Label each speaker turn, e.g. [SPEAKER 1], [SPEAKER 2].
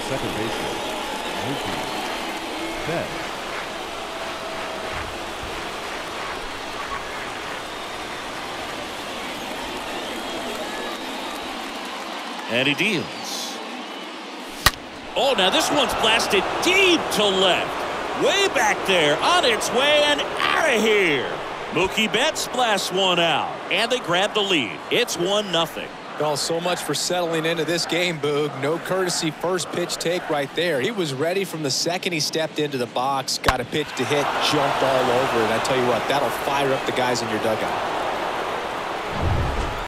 [SPEAKER 1] second baseman, Mookie. Betts.
[SPEAKER 2] And he deals. Oh, now this one's blasted deep to left. Way back there, on its way and out of here. Mookie Betts blasts one out, and they grab the lead. It's 1-0.
[SPEAKER 3] Oh, so much for settling into this game, Boog. No courtesy first pitch take right there. He was ready from the second he stepped into the box, got a pitch to hit, jumped all over it. I tell you what, that'll fire up the guys in your dugout.